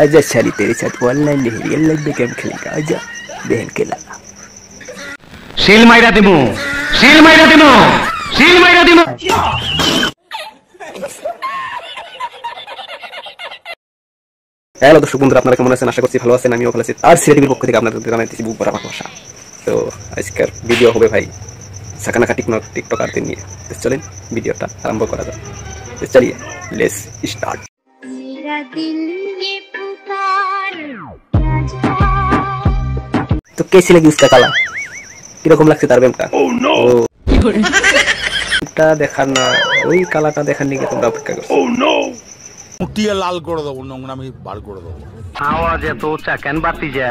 आजा साली तेरे साथ ऑनलाइन नहीं रियल लाइफ में गेम खेलेगा आजा बहन के लाला सील माइरा दिमु सील माइरा दिमु सील माइरा दिमु হ্যালো দর্শক বন্ধুরা আপনারা কেমন আছেন আশা করছি ভালো আছেন আমিও ভালো আছি আর সিআরটিভির পক্ষ থেকে আপনাদের জানাইতেছি বুক ভরা ভালোবাসা তো আজকের ভিডিও হবে ভাই সাকানাকা টিকটকারদের নিয়ে তো চলেন ভিডিওটা আরম্ভ করা যাক তো চলিए लेट्स स्टार्ट मेरा दिल ये पुकार तो कैसी लगी उसका काला কিরকম লাগছে তার বেমটা ও নো এটা দেখার না ওই কালাটা দেখার নিয়ে তোমরা অপেক্ষা করছো ও নো মুটিয়ে লাল করে দেব নোংরামি বার করে দেব আওয়াজ এত উঁচা কেন বাতি যা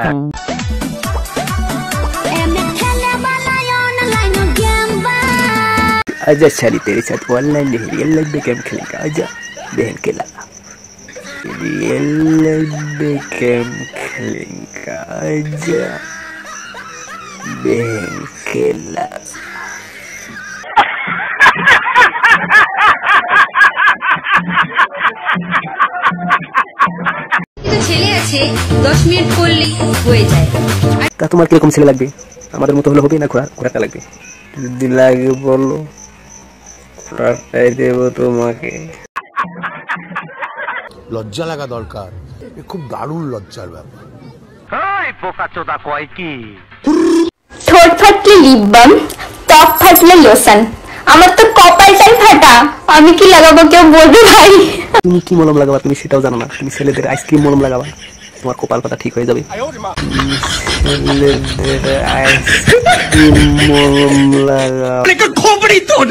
आजा साली तेरे साथ ऑनलाइन नहीं रियल लाइफ में गेम खेलेगा आजा बहन के लाला रियल लाइफ में गेम खेलेगा आजा बहन के लाला ছেলে আছে 10 মিনিট করলেই হয়ে যায় তা তোমার কি রকম ছেলে লাগবে আমাদের মতো হলে হবে না ঘোরাটা লাগবে যদি লাগে বলো ঘোরাটাই দেব তোমাকে লজ্জা লাগা দরকার এ খুব দারুণ লজ্জার ব্যাপার এই বোকাচোদা কয় কি ঠোঁট ফাটলে লিপ বাম ত্বক ফাটলে লোশন আমার তো কপালটাই ফাটা আমি কি লাগাবো কেউ বলবে ভাই তুমি কি মলম লাগাবা তুমি সেটাও জানো না তুমি ছেলেদের আইসক্রিম মলম লাগাবা তোমার কপাল পাতা ঠিক হয়ে যাবে ছেলেদের আইসক্রিম মলম লাগাবা खोपड़ी तोड़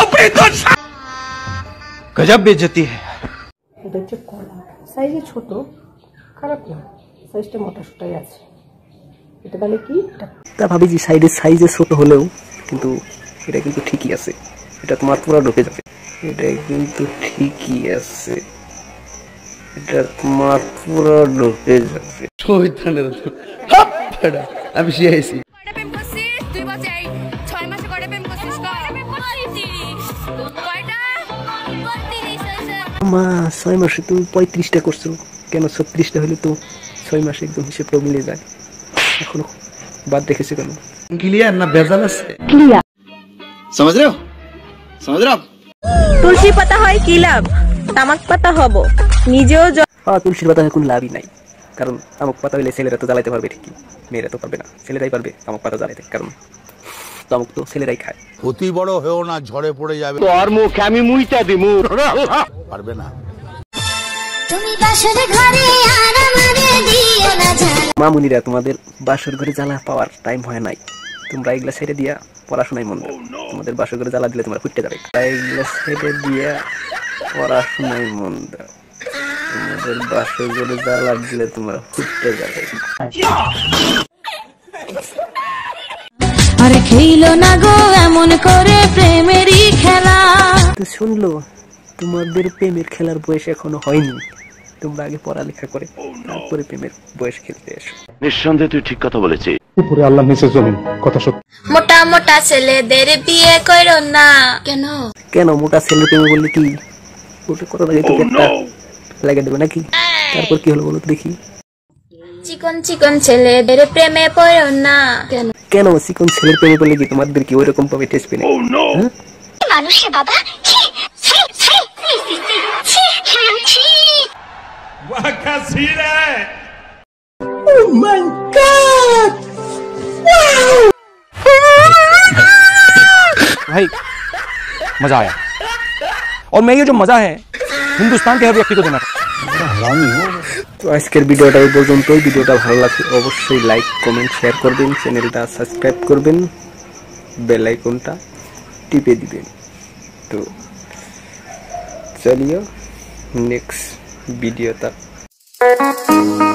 गजब बेइज्जती है এটা হচ্ছে কলা সাইজে ছোট খারাপ না সাইজটা মোটা সোটাই আছে এটা তাহলে কি তা ভাবি যে সাইজে ছোট হলেও কিন্তু এটা কিন্তু ঠিকই আছে এটা তোমার পুরো ঢুকে যাবে এটা কিন্তু ঠিকই আছে এটা তোমার পুরো ঢুকে যাবে আমি শিখাইছি তুই বলছিস 6 মাসে করে প্রেম করছিস কয়টা 32 মা 6 মাসে তুমি 35টা করছো কেন 36টা হলে তো 6 মাসে একদম হিসেবটা মিলে যায় এখনো বাদ রেখেছে কেন ক্লিয়ার না বেজাল আছে ক্লিয়ার समझ रहे हो তুলসী পাতা হয় কি লাভ তামাক পাতা হব নিজেও তুলসীর পাতা হয় কোনো লাভই নাই কারণ তামাক পাতা হইলে ছেলেরা তো জ্বালাইতে পারবে ঠিকই মেয়েরা তো পারবে না ছেলেরাই পারবে তামাক পাতা জ্বালাইতে কারণ তামাক তো ছেলেরাই খায় অতি বড় হয়েও না ঝড়ে পড়ে যাবে তোর মুখ আমি মুইটা দিমু পারবে না তুমি বাসর ঘরে আর আমারে দিও না জান মামুনিরা তোমাদের বাসর ঘরে জ্বালা পাওয়ার টাইম হয় নাই তোমরা এগুলা ছেড়ে দিয়া পড়াশোনায় মন দাও তোমাদের বাসর ঘরে জ্বালা দিলে তোমরা ফুটতে যাবে এগুলা ছেড়ে দিয়া পড়াশোনায় মন দাও তোমাদের বাসর ঘরে জ্বালা দিলে তোমরা ফুটতে যাবে আরে খেইলো না গো এমন করে প্রেমেরই খেলা তো শুনলো তোমাদের প্রেমের খেলার বয়স এখনো হয়নি তোমরা আগে পড়ালেখা করে তারপরে প্রেমের বয়স খেলতে এসো নিঃসন্দেহে তুই ঠিক কথা বলেছিস উপরে আল্লাহ নিচে জমিন কথা সত্যি মোটা মোটা ছেলেদের বিয়ে করো না কেন মোটা ছেলে প্রেমে বললে কি ওটা করার আগে তো একটা লাগিয়ে দেবে নাকি তারপর কি হলো বলো তো দেখি চিকন চিকন ছেলেদের প্রেমে পড়ো না কেন চিকন ছেলের প্রেমে বললে কি তোমাদের কি ওইরকম পাবে টেস্ট পেলে মানুষে বাবা भाई मजा आया और मैं ये जो मजा है हिंदुस्तान के हर व्यक्ति को देना তো আজকের ভিডিওটা এই পর্যন্তই ভিডিওটা ভালো লাগলে অবশ্যই লাইক কমেন্ট শেয়ার করবেন চ্যানেলটা সাবস্ক্রাইব করবেন বেল আইকনটা টিপে দিবেন তো চলিও নেক্সট ভিডিওটা